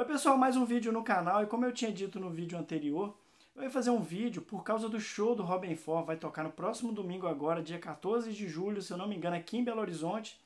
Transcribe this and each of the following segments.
Oi pessoal, mais um vídeo no canal e como eu tinha dito no vídeo anterior, eu ia fazer um vídeo por causa do show do Robin Ford, vai tocar no próximo domingo agora, dia 14 de julho, se eu não me engano, aqui em Belo Horizonte.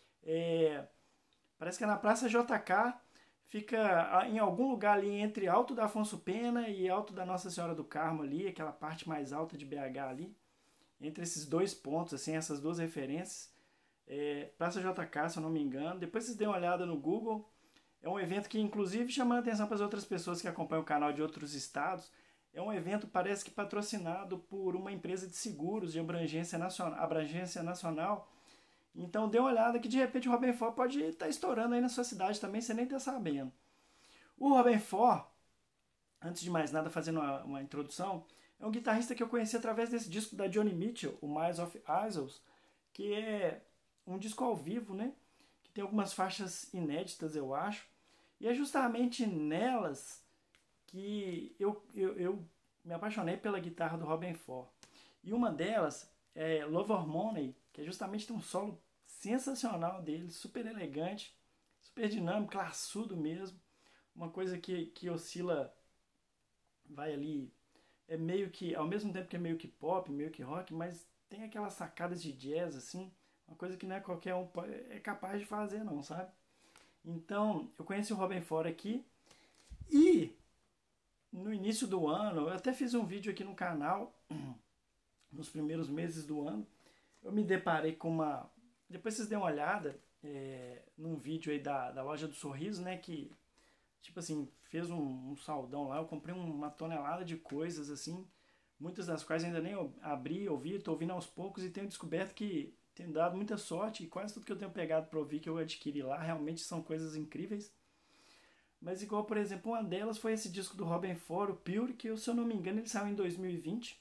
Parece que é na Praça JK, fica em algum lugar ali entre Alto da Afonso Pena e Alto da Nossa Senhora do Carmo ali, aquela parte mais alta de BH ali, entre esses dois pontos, assim, essas duas referências. Praça JK, se eu não me engano, depois vocês dêem uma olhada no Google. É um evento que, inclusive, chama a atenção para as outras pessoas que acompanham o canal de outros estados. É um evento, parece que patrocinado por uma empresa de seguros de abrangência nacional. Então, dê uma olhada que, de repente, o Robin Ford pode estar estourando aí na sua cidade também, você nem está sabendo. O Robin Ford, antes de mais nada, fazendo uma introdução, é um guitarrista que eu conheci através desse disco da Joni Mitchell, o Miles of Isles, que é um disco ao vivo, né? Que tem algumas faixas inéditas, eu acho. E é justamente nelas que eu me apaixonei pela guitarra do Robin Ford. E uma delas é Love Harmony, que é justamente tem um solo sensacional dele, super elegante, super dinâmico, classudo mesmo. Uma coisa que oscila, vai ali, é meio que, ao mesmo tempo que é meio que pop, meio que rock, mas tem aquelas sacadas de jazz, assim, uma coisa que não é qualquer um é capaz de fazer não, sabe? Então, eu conheci o Robin Ford aqui e no início do ano, eu até fiz um vídeo aqui no canal, nos primeiros meses do ano, eu me deparei com uma... Depois vocês dêem uma olhada num vídeo aí da Loja do Sorriso, né, que, tipo assim, fez um saldão lá, eu comprei uma tonelada de coisas, assim, muitas das quais ainda nem abri, ouvi, estou ouvindo aos poucos e tenho descoberto que tem dado muita sorte e quase tudo que eu tenho pegado para ouvir que eu adquiri lá realmente são coisas incríveis. Mas igual, por exemplo, uma delas foi esse disco do Robin Ford, o Pure, que se eu não me engano ele saiu em 2020.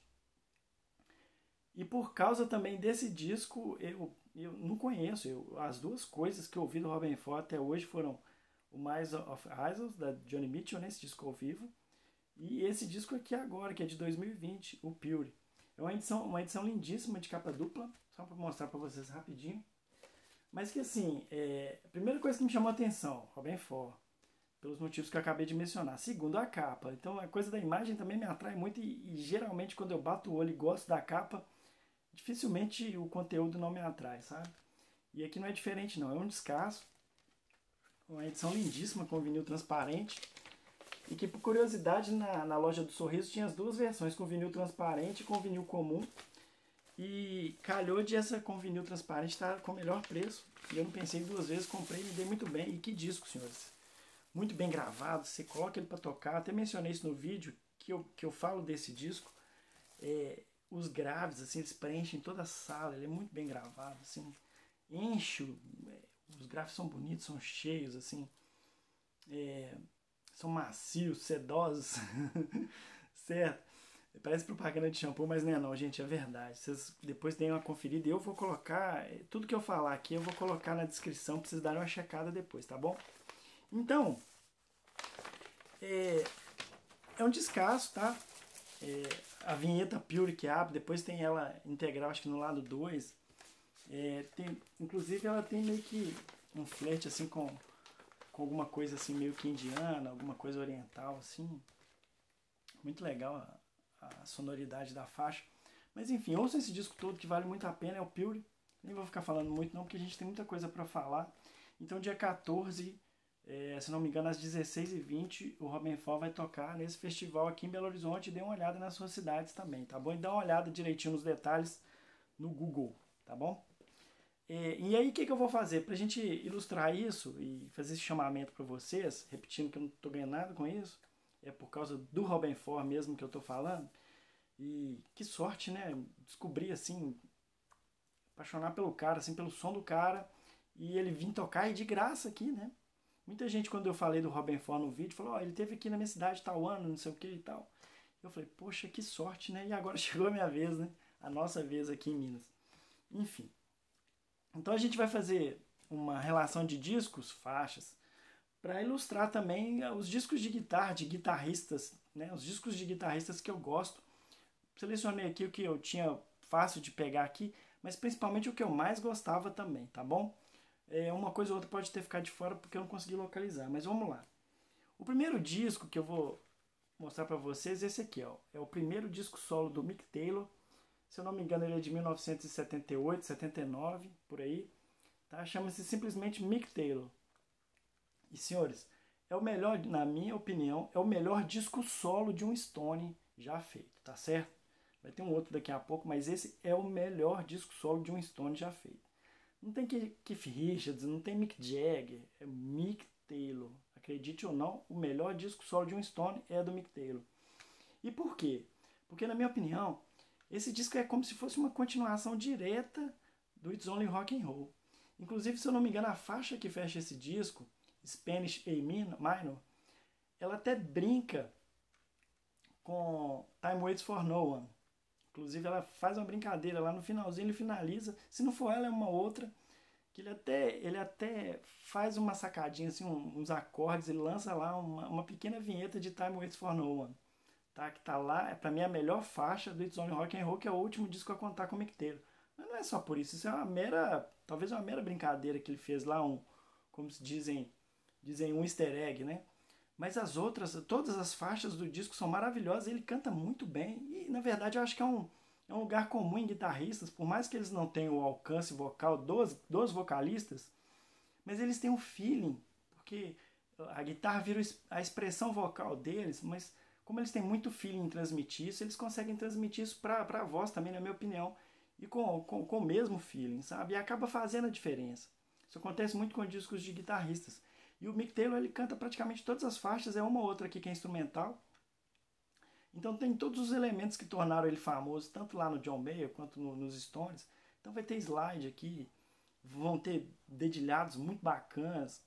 E por causa também desse disco, eu não conheço. As duas coisas que eu ouvi do Robin Ford até hoje foram o Mais of Isles, da Joni Mitchell, né, esse disco ao vivo, e esse disco aqui agora, que é de 2020, o Pure. É uma edição lindíssima de capa dupla, só para mostrar para vocês rapidinho. Mas que assim, a primeira coisa que me chamou a atenção, Robin Ford, pelos motivos que eu acabei de mencionar. Segundo, a capa. Então a coisa da imagem também me atrai muito e geralmente quando eu bato o olho e gosto da capa, dificilmente o conteúdo não me atrai, sabe? E aqui não é diferente não, é um descasso. Uma edição lindíssima com vinil transparente. E que por curiosidade na Loja do Sorriso tinha as duas versões, com vinil transparente e com vinil comum. E calhou de essa com vinil transparente estar com o melhor preço. E eu não pensei duas vezes, comprei e me dei muito bem. E que disco, senhores! Muito bem gravado, você coloca ele para tocar. Até mencionei isso no vídeo que eu falo desse disco. Os graves, assim, eles preenchem toda a sala, ele é muito bem gravado, assim, enche, os graves são bonitos, são cheios, assim, são macios, sedosos, certo? Parece propaganda de shampoo, mas não é não, gente, é verdade. Vocês depois deem uma conferida e eu vou colocar, tudo que eu falar aqui eu vou colocar na descrição para vocês darem uma checada depois, tá bom? Então, é um descasso, tá? A vinheta Pure que abre, depois tem ela integral, acho que no lado 2. Inclusive ela tem meio que um flerte assim com alguma coisa assim meio que indiana, alguma coisa oriental assim. Muito legal a sonoridade da faixa. Mas enfim, ouça esse disco todo que vale muito a pena, é o Pure. Nem vou ficar falando muito não, porque a gente tem muita coisa para falar. Então dia 14, se não me engano, às 16h20, o Robin Ford vai tocar nesse festival aqui em Belo Horizonte. Dê uma olhada nas suas cidades também, tá bom? E dá uma olhada direitinho nos detalhes no Google, tá bom? E aí o que eu vou fazer? Pra gente ilustrar isso e fazer esse chamamento para vocês, repetindo que eu não tô ganhando nada com isso, é por causa do Robin Ford mesmo que eu tô falando. E que sorte, né? Descobrir assim, apaixonar pelo cara, assim, pelo som do cara, e ele vir tocar e de graça aqui, né? Muita gente, quando eu falei do Robin Ford no vídeo, falou: ele teve aqui na minha cidade tal ano, não sei o que e tal. Eu falei: poxa, que sorte, né? E agora chegou a minha vez, né? A nossa vez aqui em Minas. Enfim. Então a gente vai fazer uma relação de discos, faixas, para ilustrar também os discos de guitarra, de guitarristas, né? Os discos de guitarristas que eu gosto. Selecionei aqui o que eu tinha fácil de pegar aqui, mas principalmente o que eu mais gostava também, tá bom? Uma coisa ou outra pode ter ficado de fora porque eu não consegui localizar, mas vamos lá. O primeiro disco que eu vou mostrar para vocês é esse aqui, ó. É o primeiro disco solo do Mick Taylor. Se eu não me engano, ele é de 1978, 79, por aí. Tá? Chama-se simplesmente Mick Taylor. E, senhores, é o melhor, na minha opinião, é o melhor disco solo de um Stone já feito, tá certo? Vai ter um outro daqui a pouco, mas esse é o melhor disco solo de um Stone já feito. Não tem Keith Richards, não tem Mick Jagger, é Mick Taylor. Acredite ou não, o melhor disco solo de um Stone é do Mick Taylor. E por quê? Porque, na minha opinião, esse disco é como se fosse uma continuação direta do It's Only Rock and Roll. Inclusive, se eu não me engano, a faixa que fecha esse disco, Spanish A Minor, ela até brinca com Time Waits for No One. Inclusive, ela faz uma brincadeira lá no finalzinho, ele finaliza. Se não for ela, é uma outra. Que ele até faz uma sacadinha, assim, uns acordes, ele lança lá uma pequena vinheta de Time Waits for No One. Tá? Que tá lá, é pra mim a melhor faixa do It's Only Rock and Roll, que é o último disco a contar com o Mick Taylor. Mas não é só por isso, isso é talvez uma mera brincadeira que ele fez lá, como se dizem um easter egg, né? Mas as outras, todas as faixas do disco são maravilhosas, ele canta muito bem. E na verdade eu acho que é um lugar comum em guitarristas, por mais que eles não tenham o alcance vocal dos vocalistas, mas eles têm um feeling, porque a guitarra vira a expressão vocal deles, mas como eles têm muito feeling em transmitir isso, eles conseguem transmitir isso para a voz também, na minha opinião, e com o mesmo feeling, sabe? E acaba fazendo a diferença. Isso acontece muito com discos de guitarristas. E o Mick Taylor, ele canta praticamente todas as faixas, é uma ou outra aqui que é instrumental. Então tem todos os elementos que tornaram ele famoso, tanto lá no John Mayer quanto nos Stones. Então vai ter slide aqui, vão ter dedilhados muito bacanas,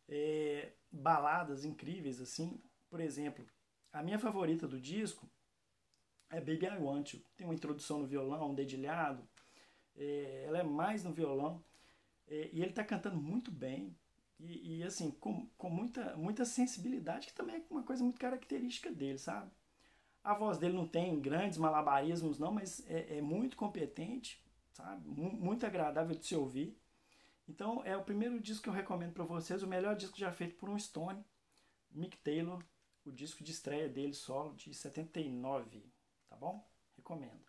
baladas incríveis assim. Por exemplo, a minha favorita do disco é Baby I Want You. Tem uma introdução no violão, um dedilhado, ela é mais no violão, e ele está cantando muito bem. E assim, com muita sensibilidade, que também é uma coisa muito característica dele, sabe? A voz dele não tem grandes malabarismos não, mas é muito competente, sabe? Muito agradável de se ouvir. Então é o primeiro disco que eu recomendo para vocês, o melhor disco já feito por um Stone, Mick Taylor, o disco de estreia dele solo de 79, tá bom? Recomendo.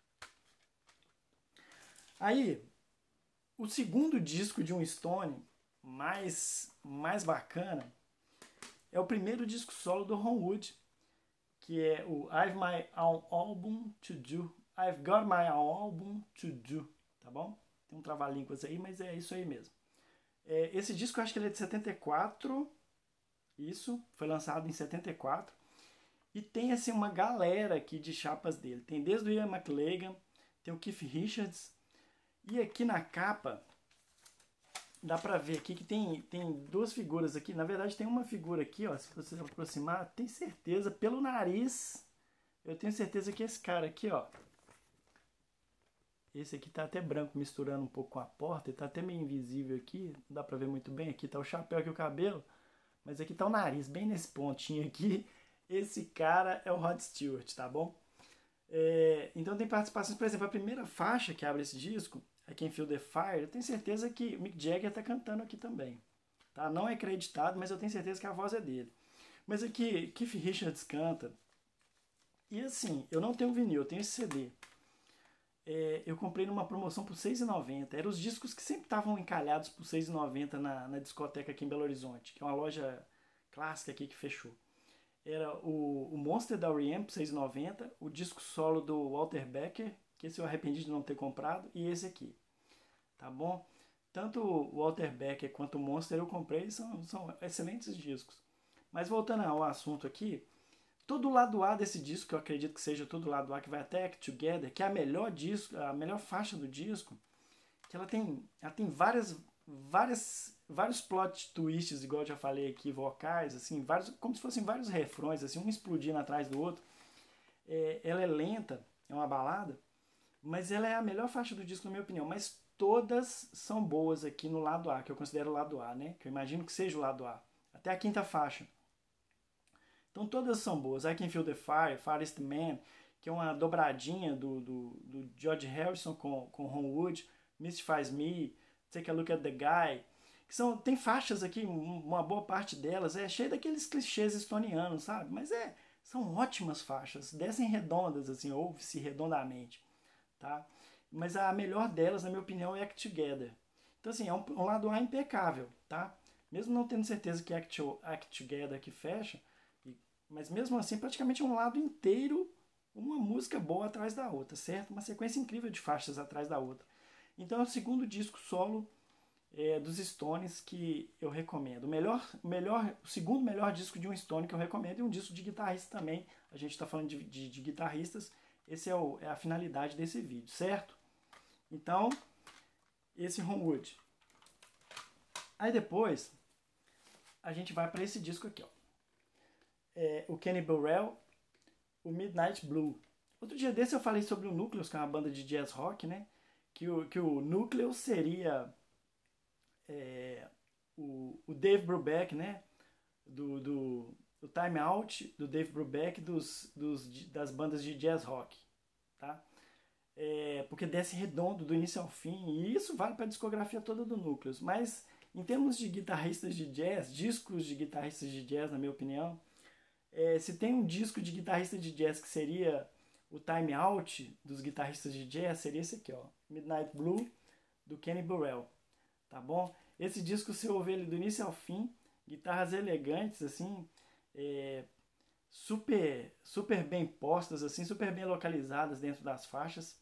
Aí, o segundo disco de um Stone mais bacana é o primeiro disco solo do Ron Wood, que é o I've My Own Album to Do. I've Got My Own Album to Do, tá bom? Tem um trava-línguas aí, mas é isso aí mesmo. Esse disco eu acho que ele é de 74, isso, foi lançado em 74, e tem assim uma galera aqui de chapas dele. Tem desde o Ian McLagan, tem o Keith Richards, e aqui na capa dá pra ver aqui que tem duas figuras aqui. Na verdade tem uma figura aqui, ó, se você aproximar, tem certeza, pelo nariz, eu tenho certeza que esse cara aqui, ó, esse aqui tá até branco misturando um pouco com a porta, ele tá até meio invisível aqui, não dá pra ver muito bem, aqui tá o chapéu aqui o cabelo, mas aqui tá o nariz, bem nesse pontinho aqui, esse cara é o Rod Stewart, tá bom? Então tem participações, por exemplo, a primeira faixa que abre esse disco, I Can Feel the Fire, eu tenho certeza que o Mick Jagger tá cantando aqui também. Tá? Não é acreditado, mas eu tenho certeza que a voz é dele. Mas aqui, Keith Richards canta. E assim, eu não tenho vinil, eu tenho esse CD. Eu comprei numa promoção por R$6,90. Eram os discos que sempre estavam encalhados por R$6,90 na discoteca aqui em Belo Horizonte, que é uma loja clássica aqui que fechou. Era o Monster da R.E.M. por R$6,90, o disco solo do Walter Becker, que esse eu arrependi de não ter comprado, e esse aqui, tá bom? Tanto o Walter Becker quanto o Monster eu comprei, são excelentes discos. Mas voltando ao assunto aqui, todo o lado A desse disco, que eu acredito que seja todo o lado A, que vai até Act Together, que é a melhor faixa do disco, que ela tem vários plot twists, igual eu já falei aqui, vocais, assim, como se fossem vários refrões, assim, um explodindo atrás do outro. Ela é lenta, é uma balada, mas ela é a melhor faixa do disco, na minha opinião. Mas todas são boas aqui no lado A, que eu considero o lado A, né? Que eu imagino que seja o lado A. Até a quinta faixa. Então todas são boas. I Can Feel the Fire, Farthest Man, que é uma dobradinha do George Harrison com Ron Wood, Mystifies Me, Take a Look at the Guy. Tem faixas aqui, uma boa parte delas é cheia daqueles clichês estonianos, sabe? Mas são ótimas faixas, descem redondas, assim, ouve-se redondamente, tá? Mas a melhor delas, na minha opinião, é Act Together. Então, assim, é um lado A impecável, tá? Mesmo não tendo certeza que Act Together que fecha, mas mesmo assim, praticamente é um lado inteiro, uma música boa atrás da outra, certo? Uma sequência incrível de faixas atrás da outra. Então, é o segundo disco solo dos Stones que eu recomendo. O segundo melhor disco de um Stone que eu recomendo, e um disco de guitarrista também. A gente está falando de guitarristas. Esse é a finalidade desse vídeo, certo? Então, esse Homewood. Aí depois, a gente vai para esse disco aqui, ó. O Kenny Burrell, o Midnight Blue. Outro dia desse eu falei sobre o Nucleus, que é uma banda de jazz rock, né? Que o Nucleus seria o Dave Brubeck, né? Do Time Out, do Dave Brubeck, das bandas de jazz rock, tá? Porque desce redondo do início ao fim, e isso vale para a discografia toda do Nucleus. Mas em termos de guitarristas de jazz, discos de guitarristas de jazz, na minha opinião, se tem um disco de guitarrista de jazz que seria o Time Out dos guitarristas de jazz, seria esse aqui, ó, Midnight Blue, do Kenny Burrell, tá bom? Esse disco, você ouve ele do início ao fim, guitarras elegantes, assim, super bem postas, assim, super bem localizadas dentro das faixas,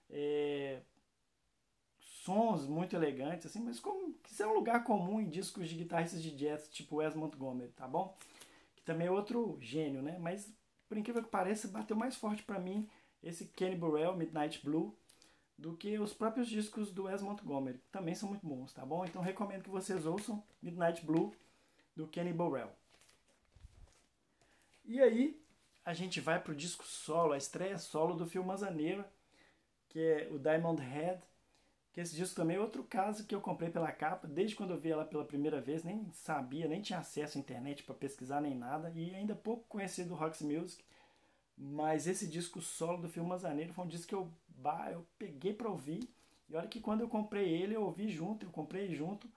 sons muito elegantes, assim, mas que isso é um lugar comum em discos de guitarristas de jazz, tipo Wes Montgomery, tá bom? Que também é outro gênio, né? Mas, por incrível que pareça, bateu mais forte para mim esse Kenny Burrell, Midnight Blue, do que os próprios discos do Wes Montgomery. Também são muito bons, tá bom? Então recomendo que vocês ouçam Midnight Blue, do Kenny Burrell. E aí, a gente vai pro disco solo, a estreia solo do Phil Manzanera, que é o Diamond Head, que esse disco também é outro caso que eu comprei pela capa, desde quando eu vi ela pela primeira vez, nem sabia, nem tinha acesso à internet para pesquisar nem nada, e ainda pouco conhecido do Roxy Music, mas esse disco solo do Phil Manzanera foi um disco que eu peguei para ouvir, e olha que quando eu comprei ele, eu comprei junto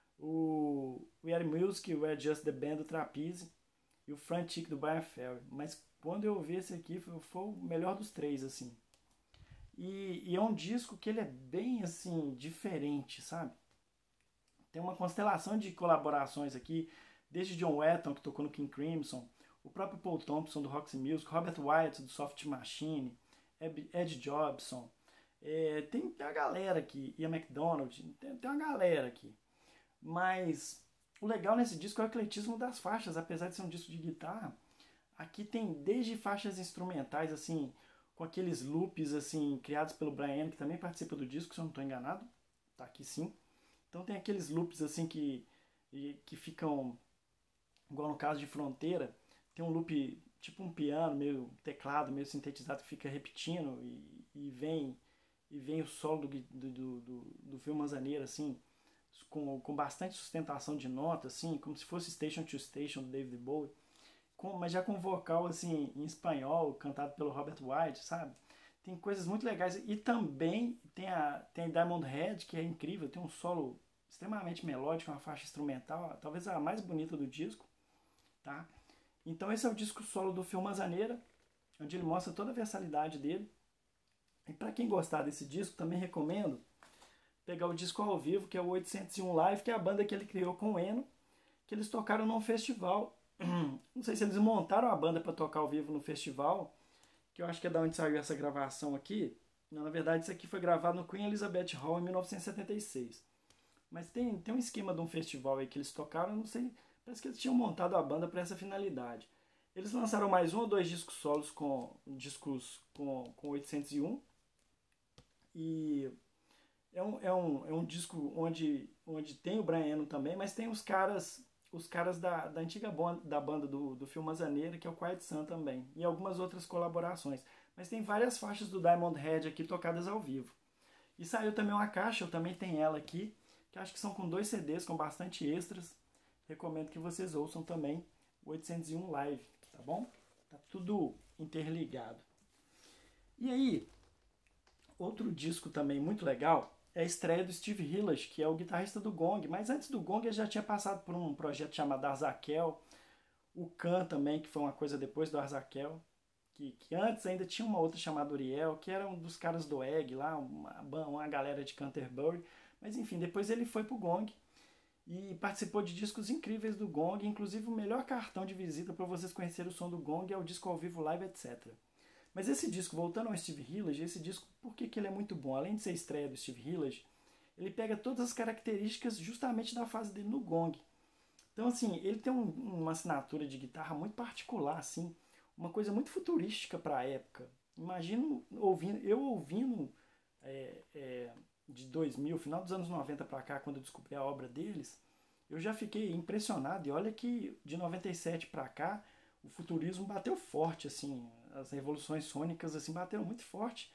o We Are Music, o We Are Just The Band do Trapeze e o Frantic do Brian Ferry, mas quando eu ouvi esse aqui, foi o melhor dos três, assim. E é um disco que ele é bem, assim, diferente, sabe? Tem uma constelação de colaborações aqui, desde John Wetton, que tocou no King Crimson, o próprio Paul Thompson, do Roxy Music, Robert Wyatt, do Soft Machine, Ed Jobson, tem a galera aqui, Ian MacDonald, tem uma galera aqui. Mas o legal nesse disco é o ecletismo das faixas, apesar de ser um disco de guitarra. Aqui tem desde faixas instrumentais, assim, com aqueles loops, assim, criados pelo Brian, que também participa do disco, se eu não estou enganado. Tá aqui sim. Então tem aqueles loops, assim, que ficam, igual no caso de Fronteira, tem um loop, tipo um piano, meio teclado, meio sintetizado, que fica repetindo e vem o solo do Phil Manzanera, assim, com bastante sustentação de nota, assim, como se fosse Station to Station do David Bowie, mas já com vocal assim em espanhol, cantado pelo Robert Wyatt, sabe? Tem coisas muito legais. E também tem Diamond Head, que é incrível, tem um solo extremamente melódico, uma faixa instrumental, talvez a mais bonita do disco, tá? Então esse é o disco solo do Phil Manzanera, onde ele mostra toda a versatilidade dele. E para quem gostar desse disco, também recomendo pegar o disco ao vivo, que é o 801 Live, que é a banda que ele criou com o Eno, que eles tocaram num festival. Não sei se eles montaram a banda para tocar ao vivo no festival, que eu acho que é da onde saiu essa gravação aqui. Não, na verdade, isso aqui foi gravado no Queen Elizabeth Hall em 1976. Mas tem um esquema de um festival aí que eles tocaram, não sei, parece que eles tinham montado a banda para essa finalidade. Eles lançaram mais um ou dois discos solos com 801, e é um disco onde tem o Brian Eno também, mas tem os caras da antiga banda do Phil Manzanera, que é o Quiet Sun também, e algumas outras colaborações. Mas tem várias faixas do Diamond Head aqui tocadas ao vivo. E saiu também uma caixa, eu também tenho ela aqui, que acho que são com 2 CDs, com bastante extras. Recomendo que vocês ouçam também o 801 Live, tá bom? Tá tudo interligado. E aí, outro disco também muito legal é a estreia do Steve Hillage, que é o guitarrista do Gong. Mas antes do Gong ele já tinha passado por um projeto chamado Arzakel, o Khan também, que foi uma coisa depois do Arzakel, que antes ainda tinha uma outra chamada Uriel, que era um dos caras do Egg lá, uma galera de Canterbury. Mas enfim, depois ele foi pro Gong e participou de discos incríveis do Gong, inclusive o melhor cartão de visita para vocês conhecerem o som do Gong é o disco ao vivo live, etc. Mas esse disco, voltando ao Steve Hillage, esse disco, por que ele é muito bom? Além de ser a estreia do Steve Hillage, ele pega todas as características justamente da fase dele no Gong. Então, assim, ele tem uma assinatura de guitarra muito particular, assim, uma coisa muito futurística para a época. Imagino eu ouvindo de 2000, final dos anos 90 para cá, quando eu descobri a obra deles, eu já fiquei impressionado. E olha que de 97 para cá, o futurismo bateu forte, assim, as revoluções sônicas assim bateram muito forte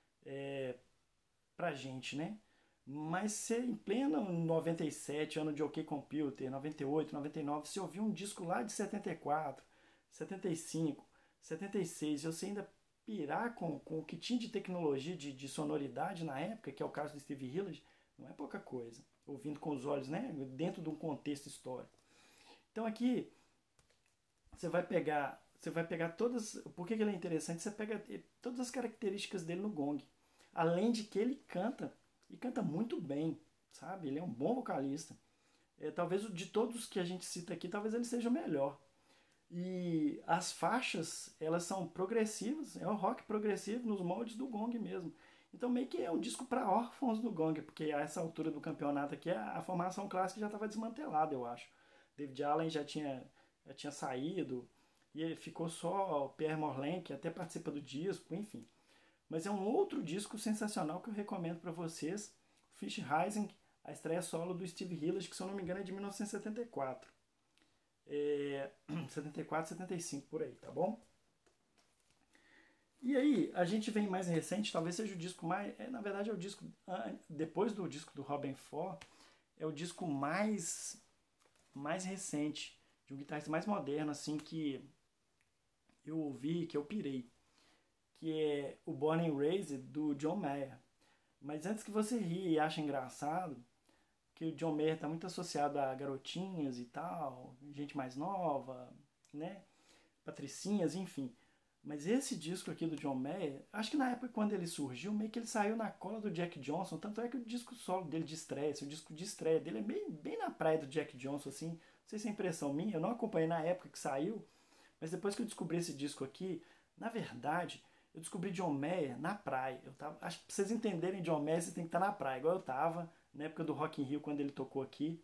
pra gente, né? Mas se em pleno 97, ano de OK Computer, 98, 99, se ouvir um disco lá de 74, 75, 76, e você ainda pirar com o que tinha de tecnologia, de sonoridade na época, que é o caso do Steve Hillage, não é pouca coisa. Ouvindo com os olhos, né? Dentro de um contexto histórico. Então aqui você vai pegar todas. Por que ele é interessante? Você pega todas as características dele no Gong. Além de que ele canta, e canta muito bem, sabe? Ele é um bom vocalista. Talvez de todos que a gente cita aqui, talvez ele seja o melhor. E as faixas, elas são progressivas, é um rock progressivo nos moldes do Gong mesmo. Então meio que é um disco para órfãos do Gong, porque a essa altura do campeonato aqui a formação clássica já estava desmantelada, eu acho. David Allen já tinha saído, e ficou só o Pierre Morlaine, que até participa do disco, enfim. Mas é um outro disco sensacional que eu recomendo para vocês, Fish Rising, a estreia solo do Steve Hillage, que se eu não me engano é de 1974. 74, 75, por aí, tá bom? E aí, a gente vem mais recente, talvez seja o disco mais... na verdade é o disco, depois do disco do Robin Ford, é o disco mais recente, de um guitarrista mais moderno, assim, que eu ouvi, que eu pirei, que é o Born and Raised do John Mayer. Mas antes que você ria e ache engraçado, que o John Mayer está muito associado a garotinhas e tal, gente mais nova, né? Patricinhas, enfim. Mas esse disco aqui do John Mayer, acho que na época quando ele surgiu, meio que ele saiu na cola do Jack Johnson, tanto é que o disco solo dele de estreia, o disco de estreia dele é bem na praia do Jack Johnson, assim. Não sei se é impressão minha, eu não acompanhei na época que saiu, mas depois que eu descobri esse disco aqui, na verdade, eu descobri John Mayer na praia. Acho que pra vocês entenderem John Mayer, vocês têm que estar na praia, igual eu tava, na época do Rock in Rio, quando ele tocou aqui.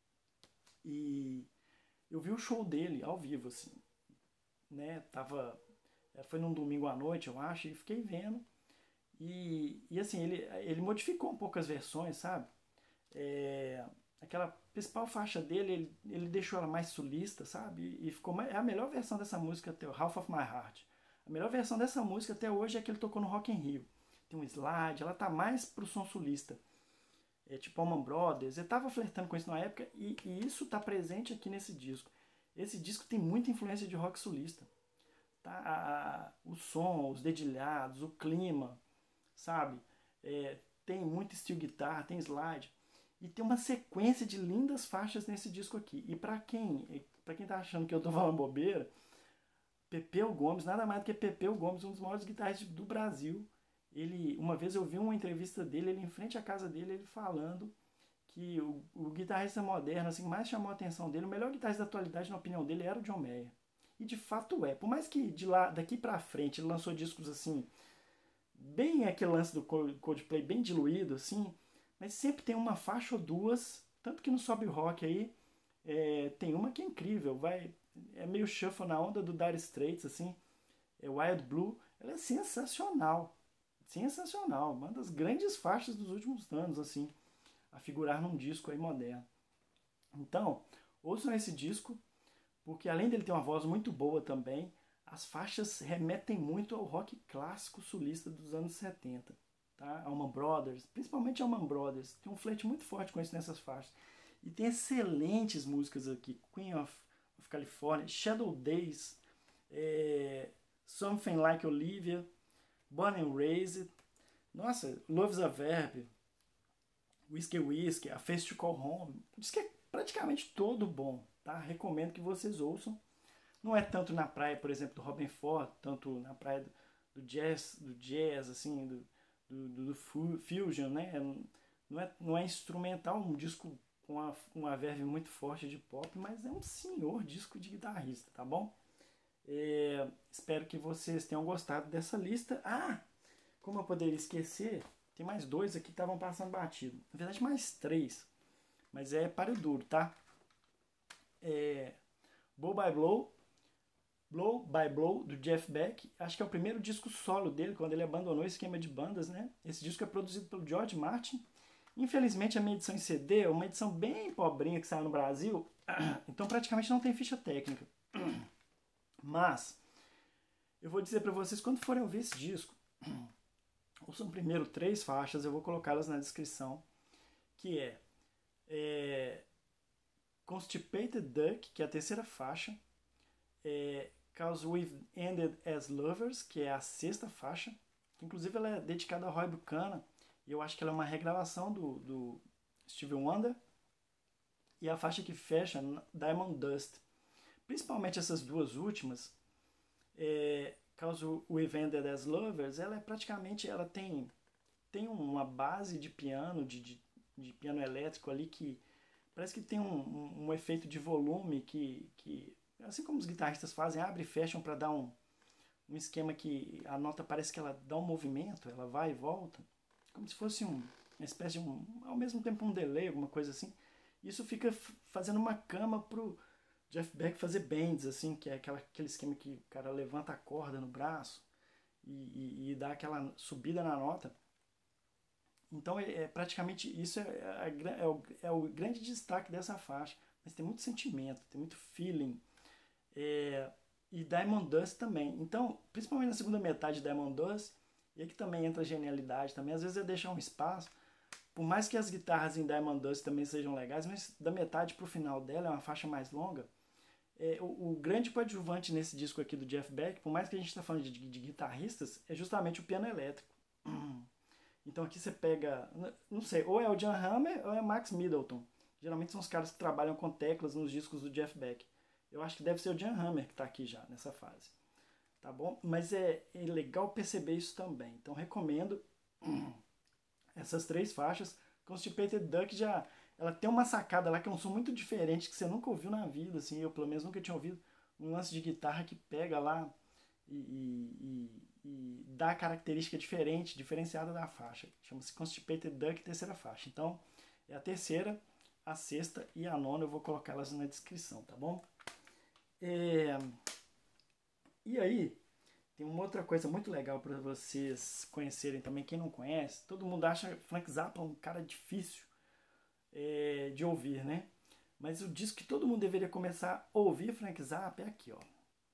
E eu vi o show dele ao vivo, assim, né? Foi num domingo à noite, eu acho, e fiquei vendo. E assim, ele modificou um pouco as versões, sabe? Aquela principal faixa dele, ele deixou ela mais sulista, sabe? E ficou é a melhor versão dessa música até o Half of My Heart. A melhor versão dessa música até hoje é que ele tocou no Rock in Rio. Tem um slide, ela tá mais pro som sulista. Tipo Allman Brothers. Eu tava flertando com isso na época e isso tá presente aqui nesse disco. Esse disco tem muita influência de rock sulista. Tá? O som, os dedilhados, o clima, sabe? Tem muito steel guitar, tem slide. E tem uma sequência de lindas faixas nesse disco aqui. E pra quem tá achando que eu tô falando bobeira, Pepeu Gomes, nada mais do que Pepeu Gomes, um dos maiores guitarristas do Brasil. Uma vez eu vi uma entrevista dele, ele em frente à casa dele, ele falando que o guitarrista moderno, assim, mais chamou a atenção dele, o melhor guitarrista da atualidade, na opinião dele, era o John Mayer. E de fato é. Por mais que daqui pra frente ele lançou discos assim, bem aquele lance do Coldplay, bem diluído, assim, mas sempre tem uma faixa ou duas, tanto que no Sobe Rock aí, tem uma que é incrível, é meio shuffle na onda do Dire Straits, assim, Wild Blue, ela é sensacional, sensacional, uma das grandes faixas dos últimos anos, assim, a figurar num disco aí moderno. Então, ouçam esse disco, porque além dele ter uma voz muito boa também, as faixas remetem muito ao rock clássico sulista dos anos 70. Tá? Allman Brothers, principalmente Allman Brothers, tem um flerte muito forte com isso nessas faixas. E tem excelentes músicas aqui, Queen of California, Shadow Days, Something Like Olivia, Born and Raised, nossa, Love's a Verb, Whiskey Whiskey, A Face to Call Home. O disco é praticamente todo bom, tá? Recomendo que vocês ouçam. Não é tanto na praia, por exemplo, do Robin Ford, tanto na praia do jazz assim, do fusion, né? Não é instrumental, um disco com uma verve muito forte de pop, mas é um senhor disco de guitarrista, tá bom? Espero que vocês tenham gostado dessa lista. Ah, como eu poderia esquecer, tem mais dois aqui que estavam passando batido. Na verdade, mais três, mas é para o duro, tá? Blow by Blow, Blow by Blow, do Jeff Beck. Acho que é o primeiro disco solo dele, quando ele abandonou o esquema de bandas, né? Esse disco é produzido pelo George Martin. Infelizmente, a minha edição em CD é uma edição bem pobrinha que saiu no Brasil, então praticamente não tem ficha técnica. Mas, eu vou dizer para vocês, quando forem ouvir esse disco, ouçam primeiro 3 faixas, eu vou colocá-las na descrição, que Constipated Duck, que é a terceira faixa, Cause We've Ended as Lovers, que é a 6ª faixa, que inclusive ela é dedicada a Roy Buchanan, e eu acho que ela é uma regravação do Stevie Wonder, e a faixa que fecha, Diamond Dust. Principalmente essas duas últimas, Cause We've Ended as Lovers, ela é praticamente, ela tem uma base de piano, de piano elétrico ali, que parece que tem um efeito de volume que, assim como os guitarristas fazem, abre e fecham para dar um esquema que a nota parece que ela dá um movimento, ela vai e volta, como se fosse uma espécie de ao mesmo tempo um delay, alguma coisa assim. Isso fica fazendo uma cama pro Jeff Beck fazer bends, assim, que é aquele esquema que o cara levanta a corda no braço e dá aquela subida na nota. Então, praticamente isso é o grande destaque dessa faixa. Mas tem muito sentimento, tem muito feeling. E Diamond Dust também. Então, principalmente na segunda metade de Diamond Dust, e aqui também entra a genialidade também. Às vezes é deixar um espaço, por mais que as guitarras em Diamond Dust também sejam legais, mas da metade pro final dela, é uma faixa mais longa. O grande coadjuvante nesse disco aqui do Jeff Beck, por mais que a gente está falando de guitarristas, é justamente o piano elétrico. Então aqui você pega, não sei, ou é o Jan Hammer ou é Max Middleton. Geralmente são os caras que trabalham com teclas nos discos do Jeff Beck. Eu acho que deve ser o Jan Hammer que está aqui já nessa fase. Tá bom? Mas é legal perceber isso também. Então recomendo essas 3 faixas. Constipated Duck ela tem uma sacada lá que é um som muito diferente que você nunca ouviu na vida, assim, eu pelo menos nunca tinha ouvido. Um lance de guitarra que pega lá e dá a característica diferenciada da faixa. Chama-se Constipated Duck, terceira faixa. Então, é a terceira, a 6ª e a 9ª, eu vou colocá-las na descrição, tá bom? E aí, tem uma outra coisa muito legal para vocês conhecerem também, quem não conhece. Todo mundo acha Frank Zappa um cara difícil de ouvir, né? Mas o disco que todo mundo deveria começar a ouvir Frank Zappa é aqui, ó.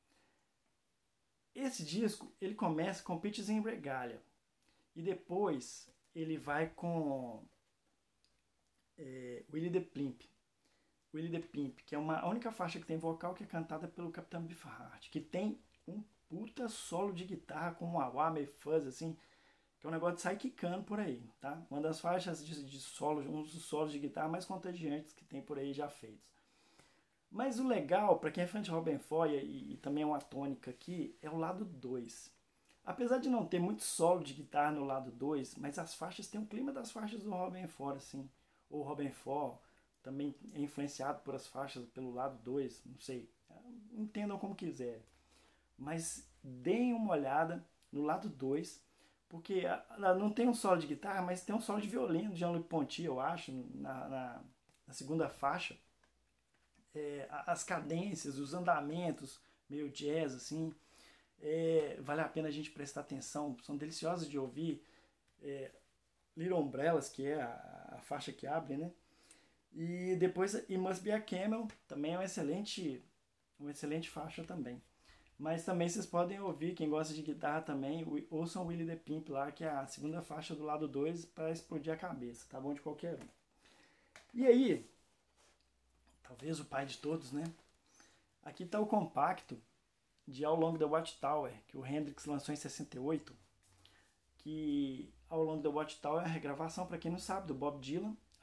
Esse disco, ele começa com Peaches in Regalia. E depois ele vai com Willie the Pimp. Willie the Pimp, que é a única faixa que tem vocal que é cantada pelo Capitão Beefheart, que tem um puta solo de guitarra com um wah meio fuzz, assim, que é um negócio de sair quicando por aí, tá? Uma das faixas de solo, um dos solos de guitarra mais contagiantes que tem por aí já feitos. Mas o legal, para quem é fã de Robin Ford e também é uma tônica aqui, é o lado 2. Apesar de não ter muito solo de guitarra no lado 2, mas as faixas têm o clima das faixas do Robin Ford, assim. Ou Robin Ford também é influenciado por as faixas pelo lado 2, não sei. Entendam como quiser. Mas deem uma olhada no lado 2, porque não tem um solo de guitarra, mas tem um solo de violino de Jean-Luc Ponty, eu acho, na segunda faixa. As cadências, os andamentos, meio jazz, assim, vale a pena a gente prestar atenção, são deliciosas de ouvir. Little Umbrellas, que é a faixa que abre, né? E depois It Must Be a Camel, também é uma excelente faixa também. Mas também vocês podem ouvir, quem gosta de guitarra também, ouçam Willie the Pimp lá, que é a segunda faixa do lado 2, para explodir a cabeça, tá bom? De qualquer um. E aí, talvez o pai de todos, né? Aqui está o compacto de How Long the Watchtower, que o Hendrix lançou em 68, que How Long the Watchtower é a regravação, para quem não sabe, do Bob Dylan,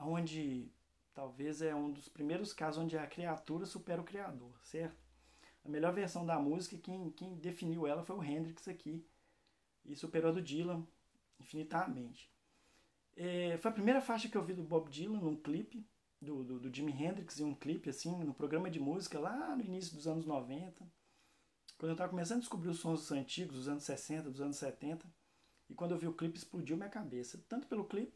onde talvez é um dos primeiros casos onde a criatura supera o criador, certo? A melhor versão da música, quem definiu ela foi o Hendrix aqui, e superou a do Dylan infinitamente. Foi a primeira faixa que eu vi do Bob Dylan num clipe, do Jimi Hendrix, em um clipe, assim, no programa de música, lá no início dos anos 90, quando eu estava começando a descobrir os sons antigos, dos anos 60, dos anos 70, e quando eu vi o clipe explodiu minha cabeça, tanto pelo clipe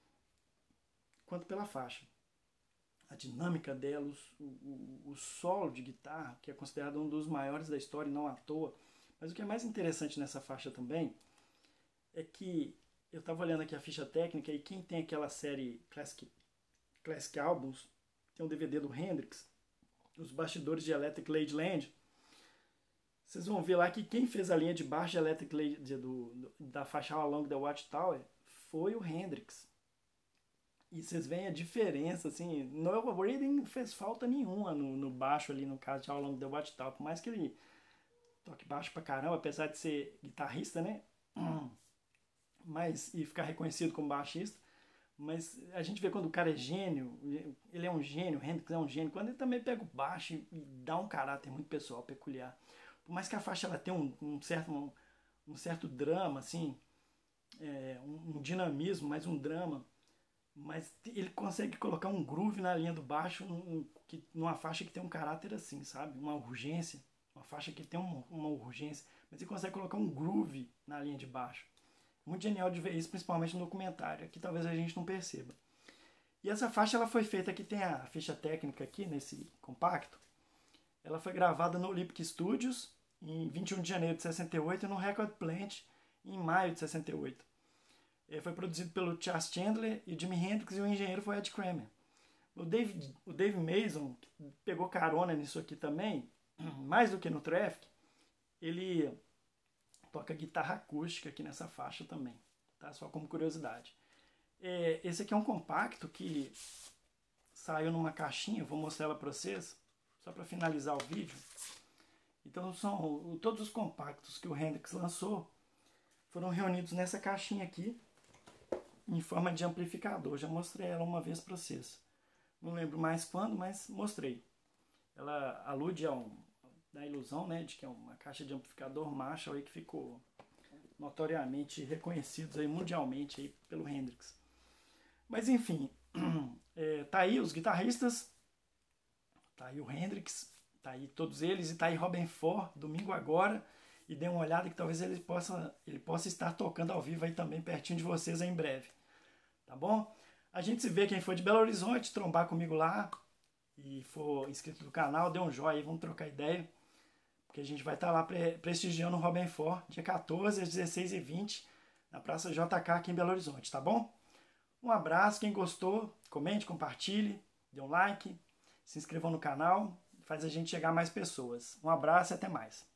quanto pela faixa. A dinâmica dela, o solo de guitarra, que é considerado um dos maiores da história e não à toa. Mas o que é mais interessante nessa faixa também é que eu estava olhando aqui a ficha técnica e quem tem aquela série Classic Albums, tem um DVD do Hendrix, os bastidores de Electric Ladyland, vocês vão ver lá que quem fez a linha de baixo de Electric Ladyland da faixa Along the Watchtower foi o Hendrix. E vocês veem a diferença, assim, no overreading não fez falta nenhuma no baixo ali, no caso de Along the Watchtower, por mais que ele toque baixo pra caramba, apesar de ser guitarrista, né? Mas, e ficar reconhecido como baixista, mas a gente vê quando o cara é gênio, ele é um gênio, o Hendrix é um gênio, quando ele também pega o baixo e dá um caráter muito pessoal, peculiar. Por mais que a faixa ela tenha um certo drama, assim, um dinamismo, mais um drama, mas ele consegue colocar um groove na linha do baixo numa faixa que tem um caráter assim, sabe? Uma urgência, uma faixa que tem uma urgência, mas ele consegue colocar um groove na linha de baixo. Muito genial de ver isso, principalmente no documentário, que talvez a gente não perceba. E essa faixa ela foi feita, aqui tem a ficha técnica aqui nesse compacto, ela foi gravada no Olympic Studios em 21 de janeiro de 68 e no Record Plant em maio de 68. Foi produzido pelo Chas Chandler e Jimi Hendrix e o engenheiro foi Ed Kramer. O Dave Mason pegou carona nisso aqui também, mais do que no Traffic, ele toca guitarra acústica aqui nessa faixa também, tá? Só como curiosidade. Esse aqui é um compacto que saiu numa caixinha, vou mostrar ela para vocês, só para finalizar o vídeo. Então são todos os compactos que o Hendrix lançou foram reunidos nessa caixinha aqui, em forma de amplificador. Já mostrei ela uma vez para vocês. Não lembro mais quando, mas mostrei. Ela alude da ilusão, né, de que é uma caixa de amplificador Marshall aí que ficou notoriamente reconhecidos aí mundialmente aí pelo Hendrix. Mas enfim, tá aí os guitarristas, tá aí o Hendrix, tá aí todos eles e tá aí Robben Ford, domingo agora. E dê uma olhada que talvez ele possa estar tocando ao vivo aí também pertinho de vocês aí em breve. Tá bom? A gente se vê, quem for de Belo Horizonte, trombar comigo lá e for inscrito no canal, dê um joinha aí, vamos trocar ideia. Porque a gente vai estar lá prestigiando o Robben Ford, dia 14, às 16 e 20, na Praça JK aqui em Belo Horizonte, tá bom? Um abraço, quem gostou, comente, compartilhe, dê um like, se inscrevam no canal, faz a gente chegar a mais pessoas. Um abraço e até mais.